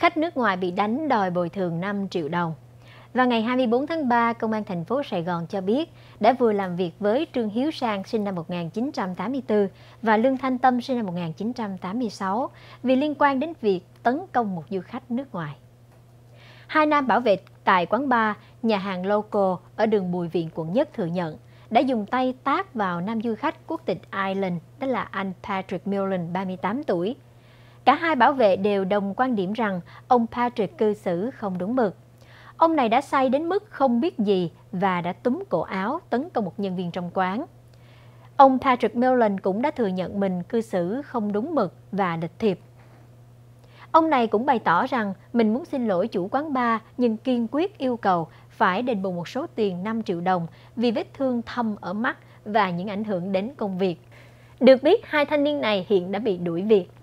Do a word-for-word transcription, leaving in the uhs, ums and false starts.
Khách nước ngoài bị đánh đòi bồi thường năm triệu đồng. Vào ngày hai mươi tư tháng ba, Công an thành phố Sài Gòn cho biết đã vừa làm việc với Trương Hiếu Sang sinh năm một nghìn chín trăm tám mươi tư và Lương Thanh Tâm sinh năm một nghìn chín trăm tám mươi sáu vì liên quan đến việc tấn công một du khách nước ngoài. Hai nam bảo vệ tại quán bar, nhà hàng Local ở đường Bùi Viện, quận Nhất thừa nhận đã dùng tay tát vào nam du khách quốc tịch Ireland, tức là anh Patrick Millen, ba mươi tám tuổi. Cả hai bảo vệ đều đồng quan điểm rằng ông Patrick cư xử không đúng mực. Ông này đã say đến mức không biết gì và đã túm cổ áo tấn công một nhân viên trong quán. Ông Patrick Millen cũng đã thừa nhận mình cư xử không đúng mực và lịch thiệp. Ông này cũng bày tỏ rằng mình muốn xin lỗi chủ quán bar nhưng kiên quyết yêu cầu phải đền bù một số tiền năm triệu đồng vì vết thương thâm ở mắt và những ảnh hưởng đến công việc. Được biết, hai thanh niên này hiện đã bị đuổi việc.